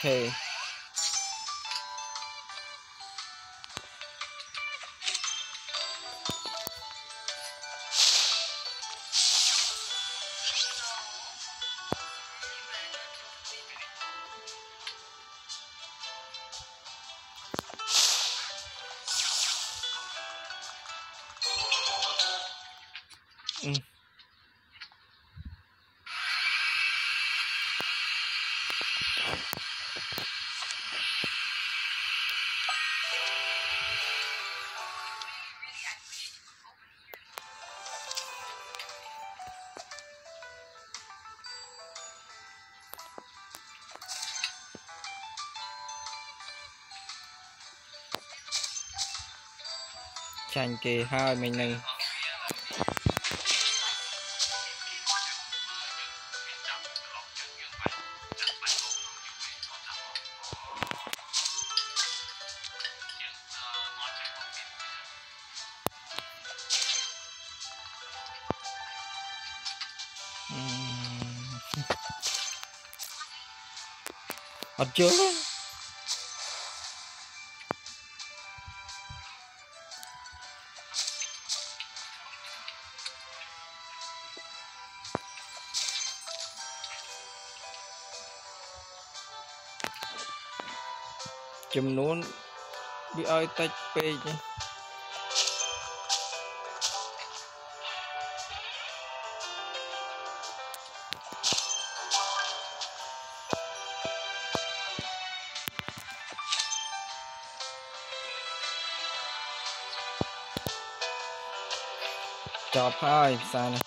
Okay. Chanh kì hai mình này ọt chưa chùm nón bị ai tách pê chứ chọp hai xa này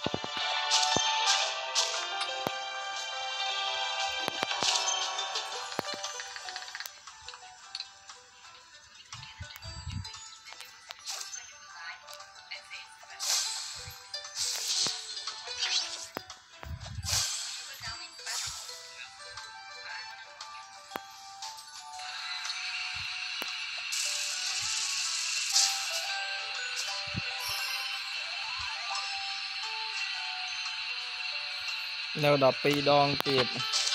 nếu đọc pi đòn tiệt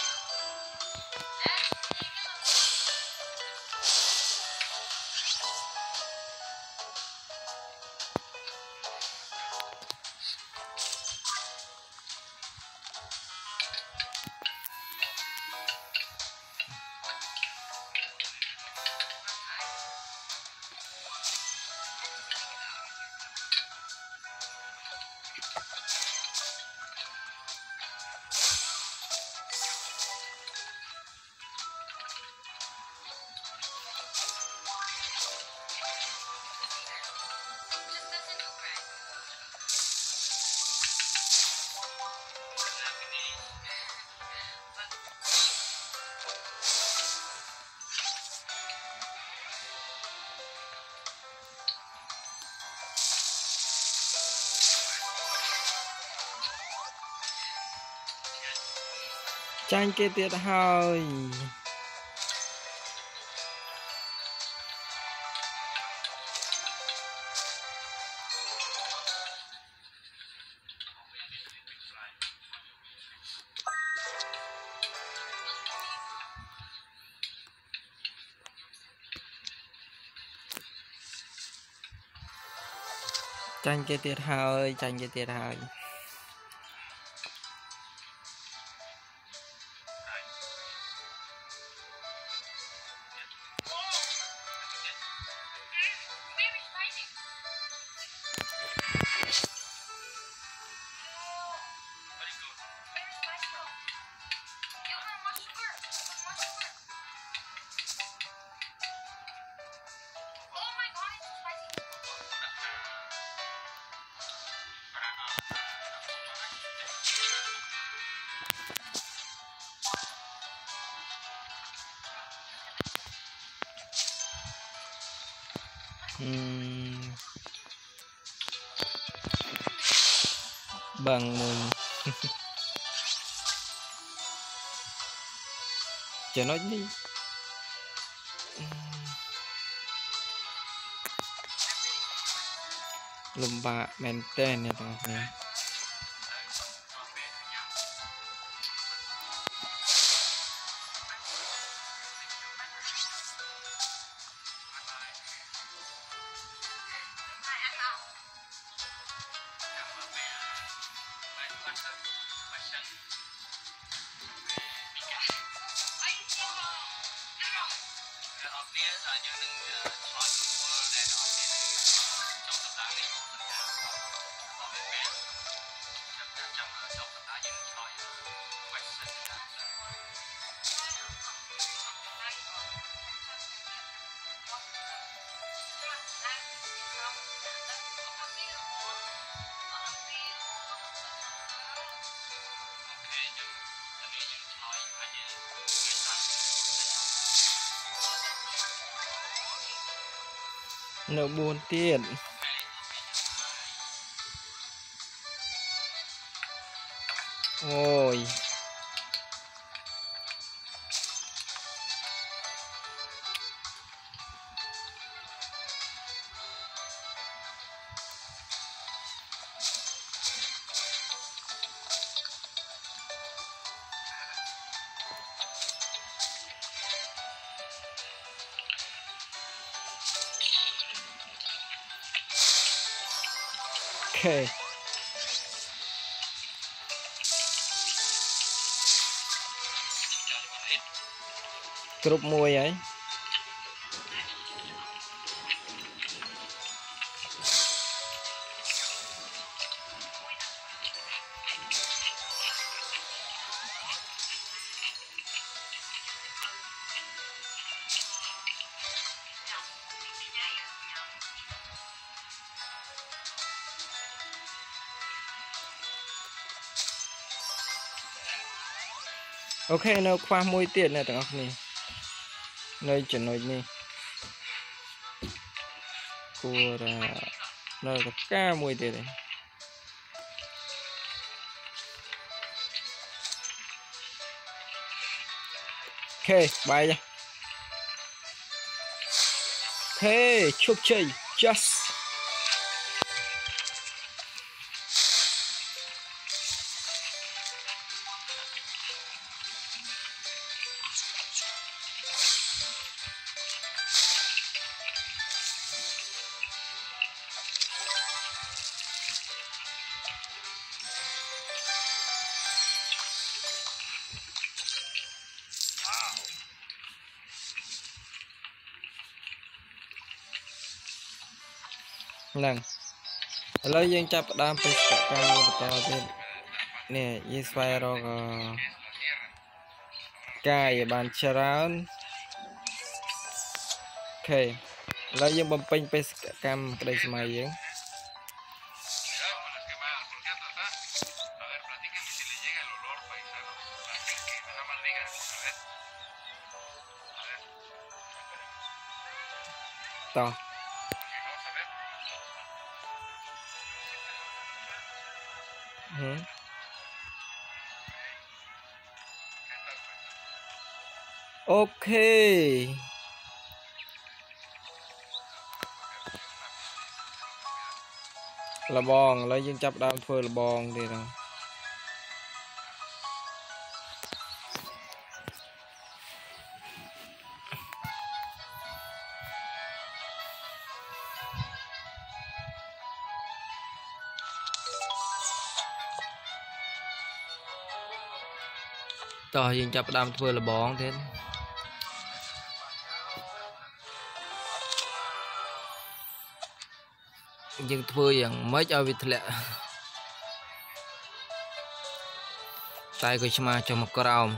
chanh kia tiệt hơi chanh kia tiệt hơi chanh kia tiệt hơi bằng mùi chờ nói đi lùm bạ men tên này tao nè Nợ buồn tiền. Ôi. Ok. Group mùi ấy. Ok, nó khoa mùi tiền này tặng này. Nơi chuyển nội này. Của là nơi có ca mùi tiền này. Ok, bye nha. Ok, chúc chơi. Just. Nâng. Hello, dân chấp đam phải cả cam như bà to tên. Nè, như xoay rồi cài bàn chả rán. Ok. Hello, dân bầm pênh phải cả cam cái đây xem ai dân. To. Ok. Là bòn, lấy dân chấp đam phơi là bòn thì nào. Tỏ dân chấp đam phơi là bòn thế. Nhưng phơi dạng mấy cho vịt lẹ. Tay của chma cho một cái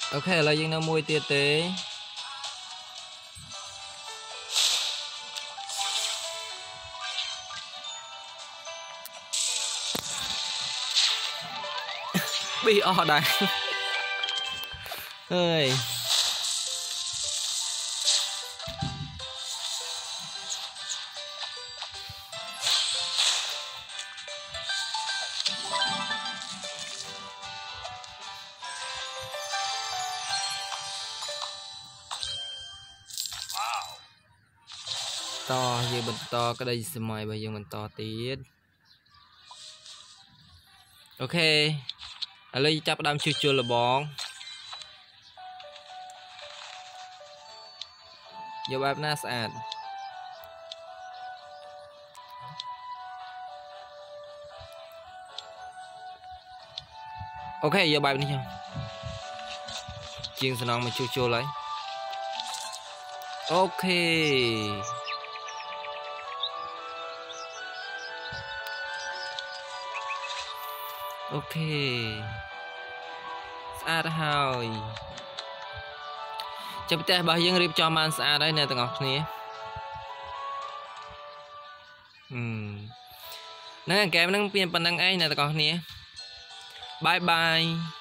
ok là dân nó mùi tiệt tế bị o đây ơi to giờ mình to cái đây xem mày bây giờ mình to tiết ok ở đây chắc đam chưa chưa là bóng giờ bạp na sạch ok giờ bạp đi nhau chiên xong mà chưa chưa lấy ok ok xa ra hơi chấp tay bao nhiêu rip cho man xa đấy nè tầng ngọc nè nâng kèm nâng pin phần nâng ấy nè tầng ngọc nè bye bye